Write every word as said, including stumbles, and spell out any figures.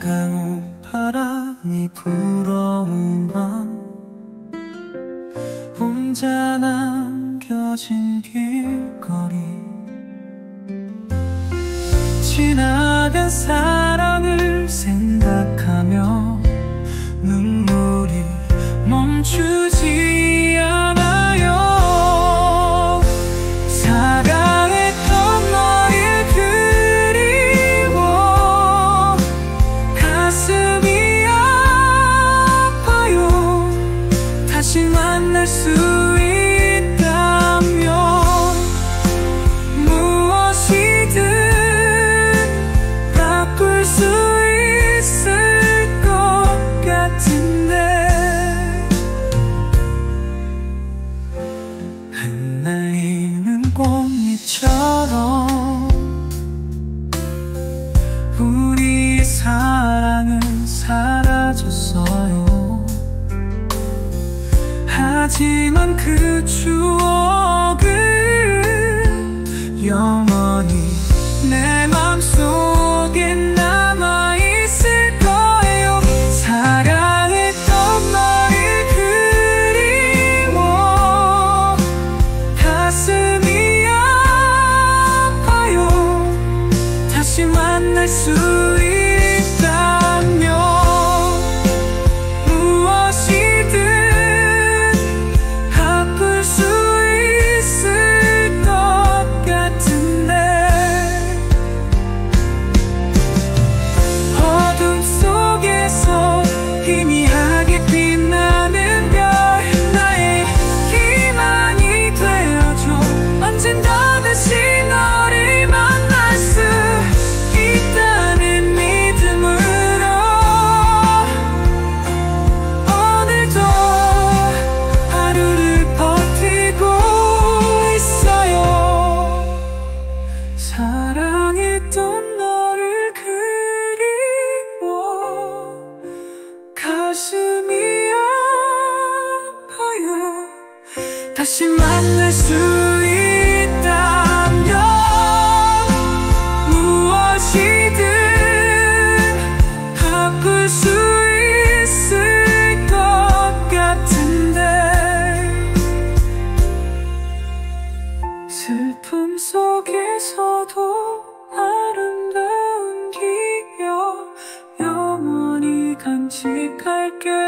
차가운 바람이 불어오면 혼자 남겨진 길거리, 지나간 사랑을 생각하며 눈물이 멈추지 않아요. 사랑했던 너를 그리워 가슴이 아파요. 다시 만날 수 있다면 무엇이든 바꿀 수 있을 것 같은데, 흩날리는 꽃잎처럼 우리의 사랑은 사라졌어요. 하지만 그 추억은 영원히 내 맘속에 남아있을 거예요. 사랑했던 너를 그리워 가슴이 아파요. 다시 만날 수 있다면 무엇이든 바꿀 수 있을 것 같은데, 어둠 속에서 희미하게 빛나는 별, 나의 희망이 되어줘. 언젠가 다시 너를 만날 수 있다는 믿음으로 오늘도 하루를 버티고 있어요. 사랑했던 너를 그리워 가슴이 아파요. 다시 만날 수 있다면 무엇이든 바꿀 수 있을 것 같은데, 슬픔 속에서도 아름다운 기억 영원히 간직할게.